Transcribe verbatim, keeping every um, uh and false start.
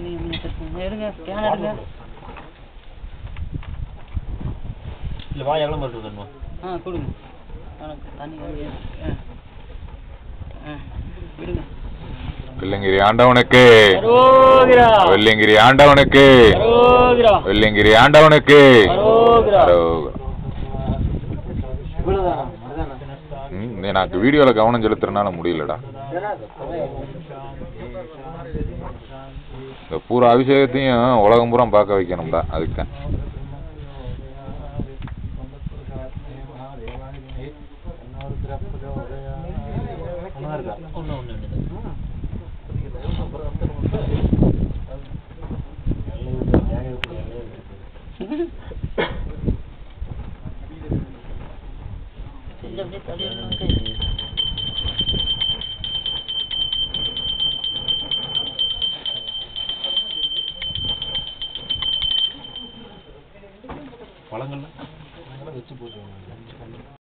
எடுங்க ஸ்கேன் எடுங்க. இல்ல வாய் எவ்வளவு மட்டும் தரணும்? ஆ கொடுங்க. தண்ணி விடுங்க. வெள்ளிங்கிரி ஆண்டவனுக்கு அரோகிரா. வெள்ளிங்கிரி ஆண்டவனுக்கு அரோகிரா. வெள்ளிங்கிரி ஆண்டவனுக்கு அரோகிரா. எனக்கு வீடியோல கவனம் செலுத்துறதுனால முடியலடா. இந்த பூரா அபிஷேகத்தையும் உலகம் பூரா பார்க்க வைக்கணும்டா, அதுக்கு தான். பழங்கள்லாம் வச்சு போட்டு